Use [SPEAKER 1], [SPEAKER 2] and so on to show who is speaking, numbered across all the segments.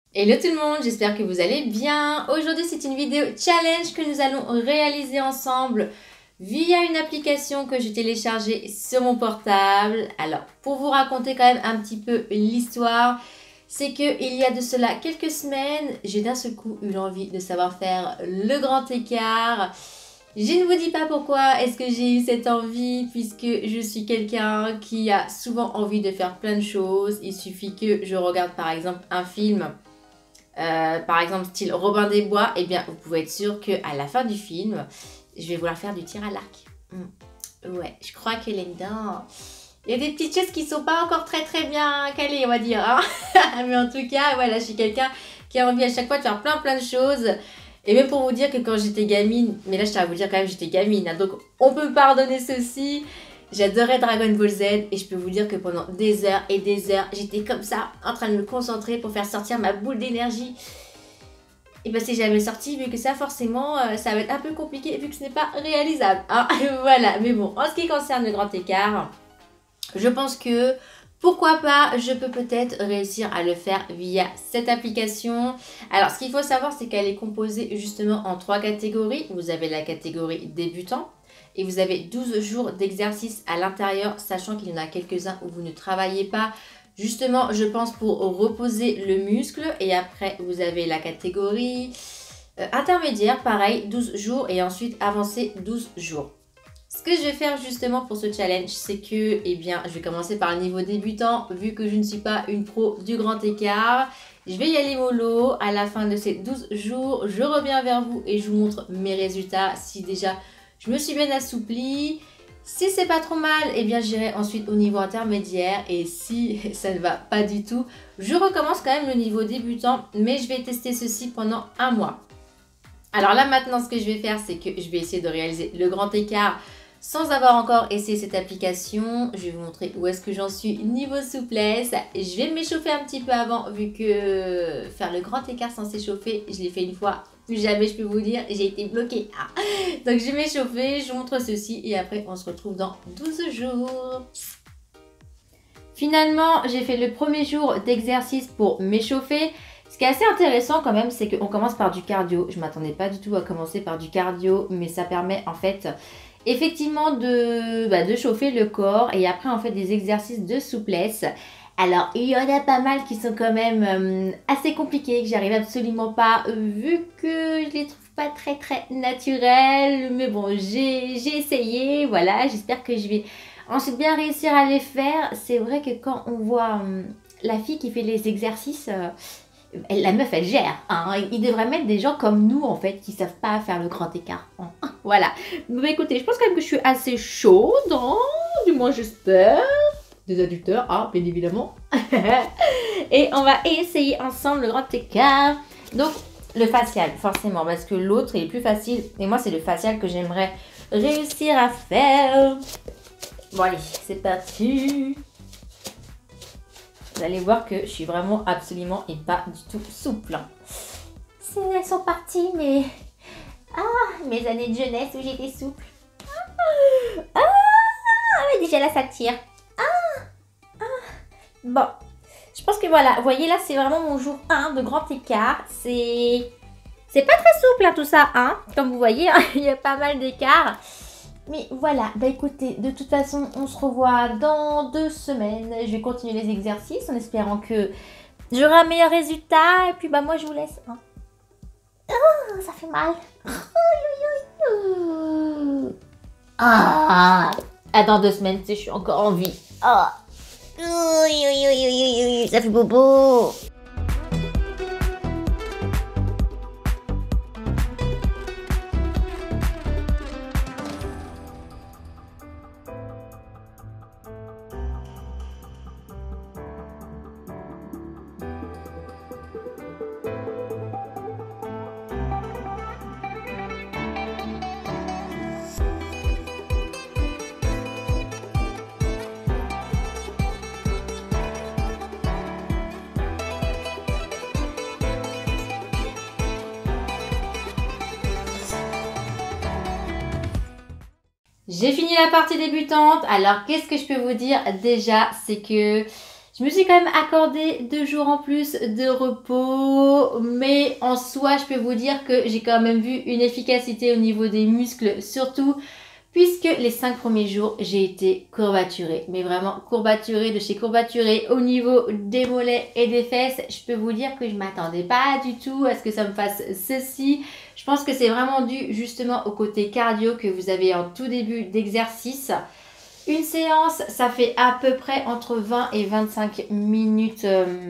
[SPEAKER 1] Hello tout le monde, j'espère que vous allez bien. Aujourd'hui, c'est une vidéo challenge que nous allons réaliser ensemble via une application que j'ai téléchargée sur mon portable. Alors, pour vous raconter quand même un petit peu l'histoire, c'est que il y a de cela quelques semaines, j'ai d'un seul coup eu l'envie de savoir faire le grand écart. Je ne vous dis pas pourquoi est-ce que j'ai eu cette envie, puisque je suis quelqu'un qui a souvent envie de faire plein de choses. Il suffit que je regarde par exemple un film. Par exemple, style Robin des Bois, eh bien, vous pouvez être sûr qu'à la fin du film, je vais vouloir faire du tir à l'arc. Ouais, je crois que là-dedans, il y a des petites choses qui sont pas encore très bien calées, on va dire. Hein. Mais en tout cas, voilà, je suis quelqu'un qui a envie à chaque fois de faire plein de choses. Et même pour vous dire que quand j'étais gamine, mais là je tiens à vous dire quand même j'étais gamine, hein, donc on peut pardonner ceci. J'adorais Dragon Ball Z et je peux vous dire que pendant des heures et des heures, j'étais comme ça, en train de me concentrer pour faire sortir ma boule d'énergie. Et bien c'est jamais sorti, vu que ça forcément, ça va être un peu compliqué vu que ce n'est pas réalisable. Hein. Voilà, mais bon, en ce qui concerne le grand écart, je pense que pourquoi pas, je peux peut-être réussir à le faire via cette application. Alors, ce qu'il faut savoir, c'est qu'elle est composée justement en 3 catégories. Vous avez la catégorie débutant et vous avez 12 jours d'exercice à l'intérieur, sachant qu'il y en a quelques-uns où vous ne travaillez pas. Justement, je pense pour reposer le muscle. Et après, vous avez la catégorie intermédiaire, pareil, 12 jours et ensuite avancé 12 jours. Ce que je vais faire justement pour ce challenge, c'est que, eh bien, je vais commencer par le niveau débutant, vu que je ne suis pas une pro du grand écart. Je vais y aller mollo. À la fin de ces 12 jours, je reviens vers vous et je vous montre mes résultats. Si déjà je me suis bien assouplie, si c'est pas trop mal, eh bien, j'irai ensuite au niveau intermédiaire. Et si ça ne va pas du tout, je recommence quand même le niveau débutant, mais je vais tester ceci pendant un mois. Alors là, maintenant, ce que je vais faire, c'est que je vais essayer de réaliser le grand écart sans avoir encore essayé cette application. Je vais vous montrer où est-ce que j'en suis niveau souplesse. Je vais m'échauffer un petit peu avant, vu que faire le grand écart sans s'échauffer, je l'ai fait une fois. Plus jamais, je peux vous dire, j'ai été bloquée. Ah. Donc je vais m'échauffer, je vous montre ceci et après on se retrouve dans 12 jours. Finalement, j'ai fait le premier jour d'exercice pour m'échauffer. Ce qui est assez intéressant quand même, c'est qu'on commence par du cardio. Je ne m'attendais pas du tout à commencer par du cardio, mais ça permet en fait effectivement de chauffer le corps et après en fait des exercices de souplesse. Alors il y en a pas mal qui sont quand même assez compliqués, que j'arrive absolument pas vu que je les trouve pas très naturels. Mais bon, j'ai essayé, voilà, j'espère que je vais ensuite bien réussir à les faire. C'est vrai que quand on voit la fille qui fait les exercices... la meuf, elle gère. Hein. Il devrait mettre des gens comme nous, en fait, qui savent pas faire le grand écart. Hein. Voilà. Mais écoutez, je pense quand même que je suis assez chaude. Hein. Du moins, j'espère. Des adducteurs, hein, bien évidemment. Et on va essayer ensemble le grand écart. Donc, le facial, forcément, parce que l'autre est plus facile. Et moi, c'est le facial que j'aimerais réussir à faire. Bon, allez, c'est parti. Vous allez voir que je suis vraiment absolument et pas du tout souple. Elles sont parties, mais... Ah, mes années de jeunesse où j'étais souple. Mais déjà là, ça tire. Bon, je pense que voilà, vous voyez là, c'est vraiment mon jour 1 de grand écart. C'est pas très souple hein, tout ça, hein. Comme vous voyez, hein, il y a pas mal d'écart. Mais voilà, bah écoutez, de toute façon, on se revoit dans 2 semaines. Je vais continuer les exercices en espérant que j'aurai un meilleur résultat. Et puis bah moi, je vous laisse. Hein. Oh, ça fait mal. Ah, dans 2 semaines, je suis encore en vie. Ah. Ça fait bobo. J'ai fini la partie débutante. Alors, qu'est-ce que je peux vous dire? Déjà, c'est que Je me suis quand même accordé 2 jours en plus de repos, mais en soi, je peux vous dire que j'ai quand même vu une efficacité au niveau des muscles, surtout puisque les 5 premiers jours, j'ai été courbaturée, mais vraiment courbaturée de chez courbaturée au niveau des mollets et des fesses. Je peux vous dire que je ne m'attendais pas du tout à ce que ça me fasse ceci. Je pense que c'est vraiment dû justement au côté cardio que vous avez en tout début d'exercice. Une séance, ça fait à peu près entre 20 et 25 minutes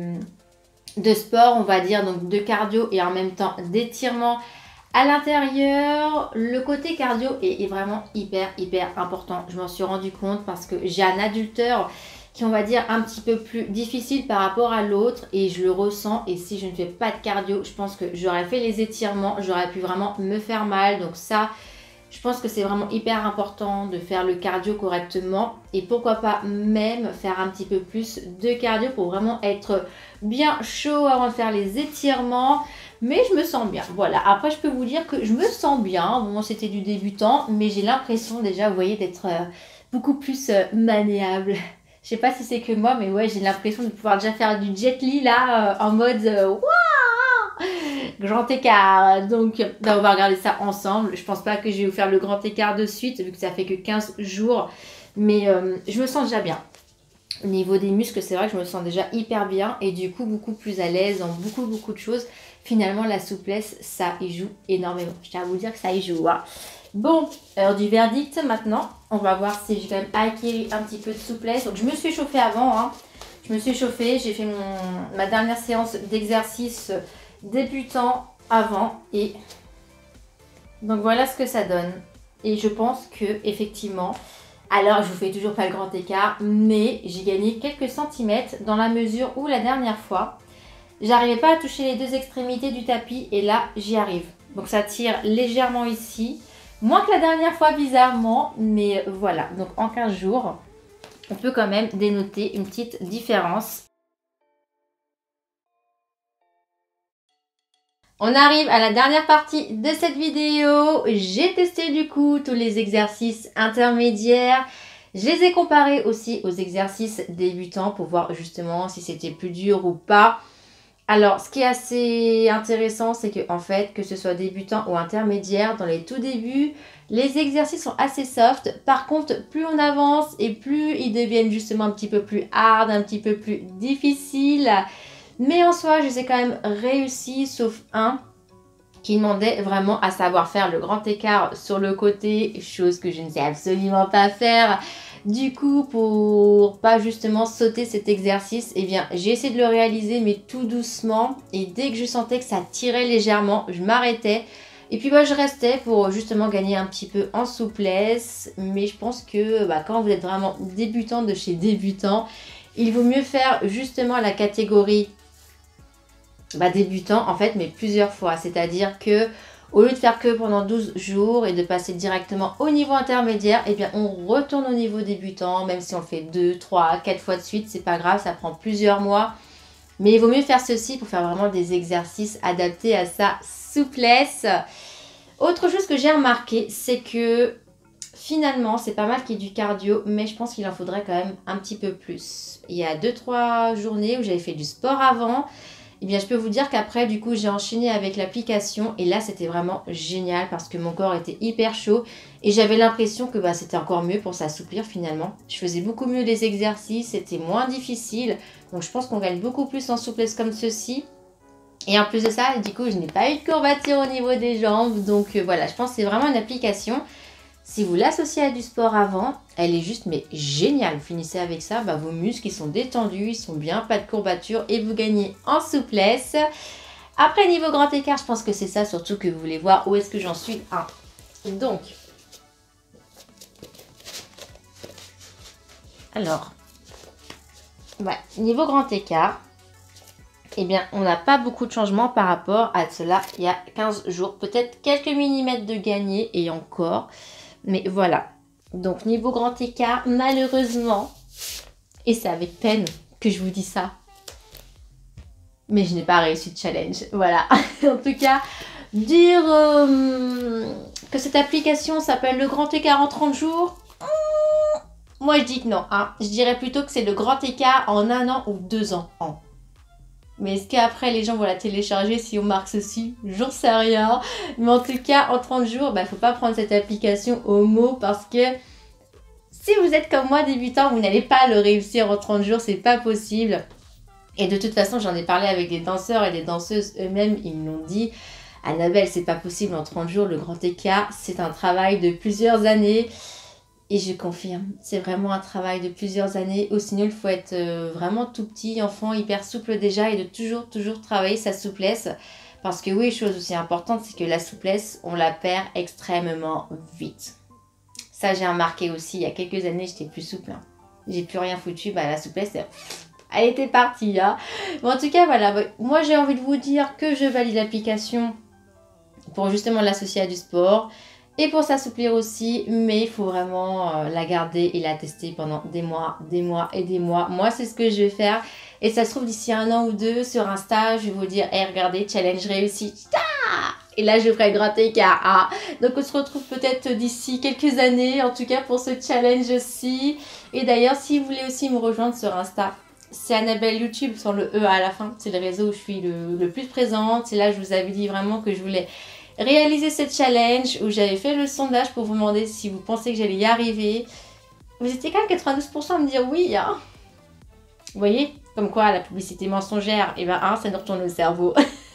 [SPEAKER 1] de sport, on va dire, donc de cardio et en même temps d'étirement à l'intérieur. Le côté cardio est vraiment hyper important. Je m'en suis rendu compte parce que j'ai un adducteur qui, on va dire, un petit peu plus difficile par rapport à l'autre et je le ressens. Et si je ne fais pas de cardio, je pense que j'aurais fait les étirements, j'aurais pu vraiment me faire mal. Donc ça, je pense que c'est vraiment hyper important de faire le cardio correctement et pourquoi pas même faire un petit peu plus de cardio pour vraiment être bien chaud avant de faire les étirements. Mais je me sens bien, voilà. Après, je peux vous dire que je me sens bien. Bon, c'était du débutant, mais j'ai l'impression déjà, vous voyez, d'être beaucoup plus maniable. Je sais pas si c'est que moi, mais ouais, j'ai l'impression de pouvoir déjà faire du Jet Li là, en mode waouh, grand écart. Donc, on va regarder ça ensemble. Je pense pas que je vais vous faire le grand écart de suite, vu que ça fait que 15 jours. Mais je me sens déjà bien. Au niveau des muscles, c'est vrai que je me sens déjà hyper bien et du coup beaucoup plus à l'aise dans beaucoup de choses. Finalement, la souplesse, ça y joue énormément. Je tiens à vous dire que ça y joue. Hein. Bon, heure du verdict maintenant. On va voir si j'ai quand même acquis un petit peu de souplesse. Donc, je me suis chauffée avant. Hein. Je me suis chauffée. J'ai fait ma dernière séance d'exercice débutant avant. Et donc, voilà ce que ça donne. Et je pense que effectivement... Alors, je vous fais toujours pas le grand écart, mais j'ai gagné quelques centimètres dans la mesure où la dernière fois, j'arrivais pas à toucher les deux extrémités du tapis et là, j'y arrive. Donc, ça tire légèrement ici, moins que la dernière fois bizarrement, mais voilà. Donc, en 15 jours, on peut quand même dénoter une petite différence. On arrive à la dernière partie de cette vidéo. J'ai testé du coup tous les exercices intermédiaires. Je les ai comparés aussi aux exercices débutants pour voir justement si c'était plus dur ou pas. Alors, ce qui est assez intéressant, c'est que en fait, que ce soit débutant ou intermédiaire, dans les tout débuts, les exercices sont assez soft. Par contre, plus on avance et plus ils deviennent justement un petit peu plus hard, un petit peu plus difficiles. Mais en soi, je les ai quand même réussi, sauf un qui demandait vraiment à savoir faire le grand écart sur le côté, chose que je ne sais absolument pas faire. Du coup, pour pas justement sauter cet exercice, eh bien, j'ai essayé de le réaliser, mais tout doucement. Et dès que je sentais que ça tirait légèrement, je m'arrêtais. Et puis, je restais pour justement gagner un petit peu en souplesse. Mais je pense que quand vous êtes vraiment débutant de chez débutant, il vaut mieux faire justement la catégorie débutant en fait, mais plusieurs fois. C'est-à-dire que au lieu de faire que pendant 12 jours et de passer directement au niveau intermédiaire, eh bien on retourne au niveau débutant, même si on le fait 2, 3, 4 fois de suite, c'est pas grave, ça prend plusieurs mois. Mais il vaut mieux faire ceci pour faire vraiment des exercices adaptés à sa souplesse. Autre chose que j'ai remarqué, c'est que finalement, c'est pas mal qu'il y ait du cardio, mais je pense qu'il en faudrait quand même un petit peu plus. Il y a 2-3 journées où j'avais fait du sport avant. Eh bien, je peux vous dire qu'après, du coup, j'ai enchaîné avec l'application. Et là, c'était vraiment génial parce que mon corps était hyper chaud. Et j'avais l'impression que c'était encore mieux pour s'assouplir finalement. Je faisais beaucoup mieux les exercices, c'était moins difficile. Donc, je pense qu'on gagne beaucoup plus en souplesse comme ceci. Et en plus de ça, du coup, je n'ai pas eu de courbature au niveau des jambes. Donc, voilà, je pense que c'est vraiment une application. Si vous l'associez à du sport avant, elle est juste mais géniale. Vous finissez avec ça, vos muscles ils sont détendus, ils sont bien, pas de courbature et vous gagnez en souplesse. Après niveau grand écart, je pense que c'est ça surtout que vous voulez voir où est-ce que j'en suis. Donc, alors, niveau grand écart, eh bien on n'a pas beaucoup de changements par rapport à cela il y a 15 jours. Peut-être quelques millimètres de gagné et encore. Mais voilà, donc niveau grand écart, malheureusement, et c'est avec peine que je vous dis ça, mais je n'ai pas réussi le challenge, voilà. En tout cas, dire que cette application s'appelle le grand écart en 30 jours, Moi, je dis que non. Hein. Je dirais plutôt que c'est le grand écart en 1 an ou 2 ans. Mais est-ce qu'après les gens vont la télécharger si on marque ceci? J'en sais rien. Mais en tout cas, en 30 jours, faut pas prendre cette application au mot parce que si vous êtes comme moi débutant, vous n'allez pas le réussir en 30 jours, c'est pas possible. Et de toute façon, j'en ai parlé avec des danseurs et des danseuses eux-mêmes, ils m'ont dit Annabelle, c'est pas possible en 30 jours, le grand écart, c'est un travail de plusieurs années. Et je confirme, c'est vraiment un travail de plusieurs années. Au sinon, il faut être vraiment tout petit, enfant, hyper souple déjà et de toujours travailler sa souplesse. Parce que oui, chose aussi importante, c'est que la souplesse, on la perd extrêmement vite. Ça, j'ai remarqué aussi, il y a quelques années, j'étais plus souple. Hein. J'ai plus rien foutu, la souplesse, elle était partie. Hein. Bon, en tout cas, voilà, moi j'ai envie de vous dire que je valide l'application pour justement l'associer à du sport. Et pour s'assouplir aussi, mais il faut vraiment la garder et la tester pendant des mois et des mois. Moi, c'est ce que je vais faire. Et ça se trouve, d'ici 1 an ou 2, sur Insta, je vais vous dire, hey, regardez, challenge réussi. Et là, je ferai le grand écart. Ah. Donc, on se retrouve peut-être d'ici quelques années, en tout cas pour ce challenge aussi. Et d'ailleurs, si vous voulez aussi me rejoindre sur Insta, c'est Annabelle YouTube, sans le E à la fin. C'est le réseau où je suis le plus présente. C'est là, je vous avais dit vraiment que je voulais réaliser ce challenge où j'avais fait le sondage pour vous demander si vous pensez que j'allais y arriver. Vous étiez quand même 92% à me dire oui. Hein. Vous voyez, comme quoi la publicité mensongère, ça nous retourne le cerveau.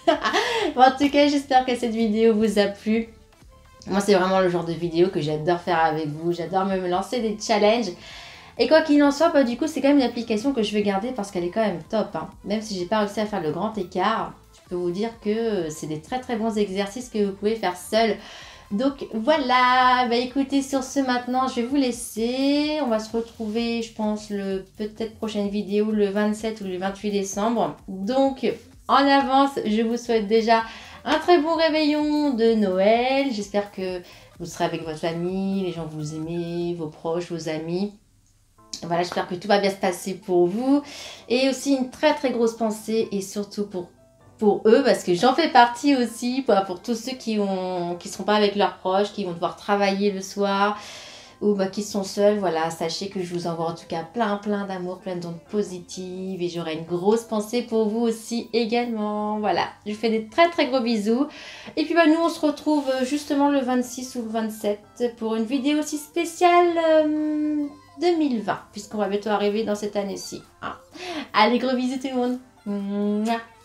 [SPEAKER 1] Bon, en tout cas, j'espère que cette vidéo vous a plu. Moi, c'est vraiment le genre de vidéo que j'adore faire avec vous. J'adore me lancer des challenges. Et quoi qu'il en soit, du coup, c'est quand même une application que je vais garder parce qu'elle est quand même top. Hein. Même si j'ai pas réussi à faire le grand écart, je peux vous dire que c'est des très bons exercices que vous pouvez faire seul. Donc voilà, écoutez, sur ce maintenant, je vais vous laisser. On va se retrouver, je pense, peut-être prochaine vidéo le 27 ou le 28 décembre. Donc, en avance, je vous souhaite déjà un très bon réveillon de Noël. J'espère que vous serez avec votre famille, les gens que vous aimez, vos proches, vos amis. Voilà, j'espère que tout va bien se passer pour vous. Et aussi une très grosse pensée et surtout pour eux, parce que j'en fais partie aussi, pour tous ceux qui seront pas avec leurs proches, qui vont devoir travailler le soir ou qui sont seuls. Voilà, sachez que je vous envoie en tout cas plein d'amour, plein d'ondes positives et j'aurai une grosse pensée pour vous aussi également. Voilà, je vous fais des très gros bisous. Et puis nous, on se retrouve justement le 26 ou le 27 pour une vidéo aussi spéciale 2020, puisqu'on va bientôt arriver dans cette année-ci. Hein. Allez, gros bisous tout le monde. Mouah.